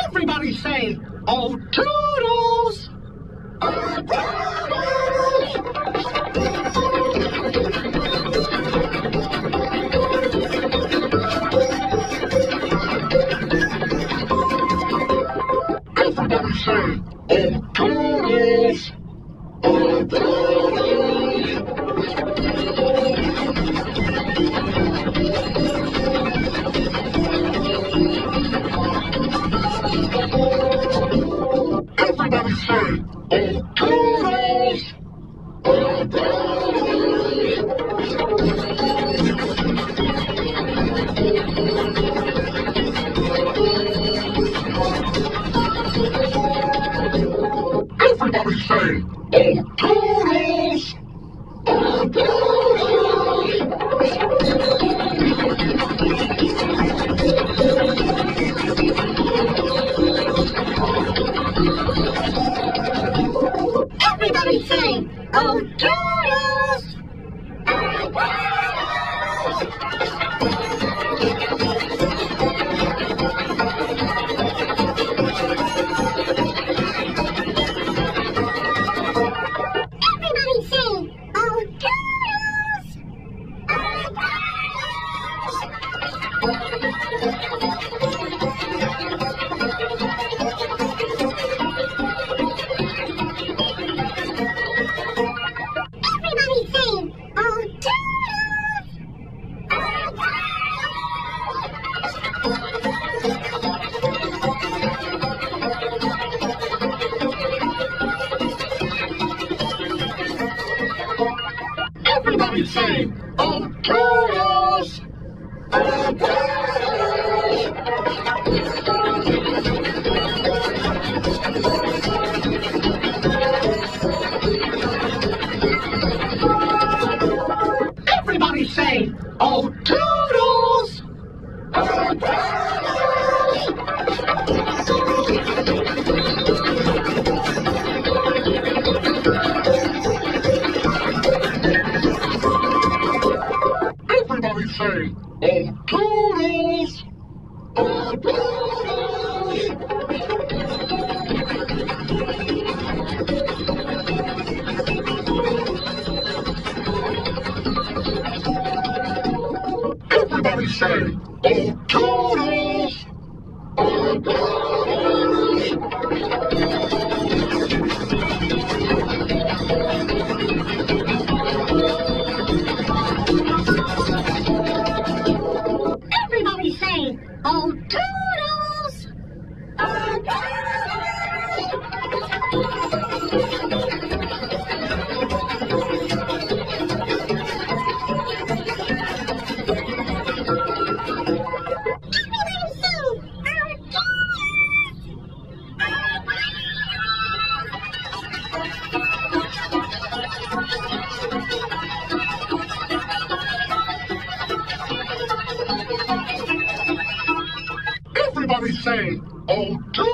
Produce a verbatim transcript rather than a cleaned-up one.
Everybody say, oh, Toodles! Oh, Everybody say, oh, Toodles! Oh, Toodles! Everybody say, oh, Toodles! Oh, Toodles! Everybody say, oh, Toodles! Oh, Toodles! Everybody say, oh, Toodles! Everybody say, oh, Toodles! Everybody say, oh, Toodles! Everybody say, oh, Toodles! Oh, Toodles! Everybody say, oh, Toodles! Oh, Toodles! Everybody say, oh, Toodles! Oh, Toodles! Everybody say, oh, Toodles! Oh, Toodles! Everybody say, oh, Toodles! Oh, Everybody say, oh,